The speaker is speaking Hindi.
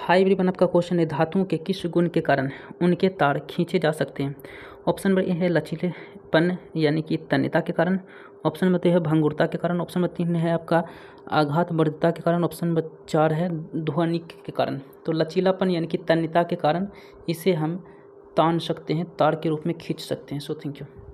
हाईब्रिड बनअप का क्वेश्चन है, धातुओं के किस गुण के कारण उनके तार खींचे जा सकते हैं। ऑप्शन नंबर ए है लचीलेपन यानी कि तन्यता के कारण। ऑप्शन नंबर 2 है भंगुरता के कारण। ऑप्शन नंबर 3 है आपका आघात वर्धता के कारण। ऑप्शन नंबर 4 है ध्वनि के कारण। तो लचीलापन यानी कि तन्यता के कारण इसे हम तान सकते हैं, तार के रूप में खींच सकते हैं। So thank you.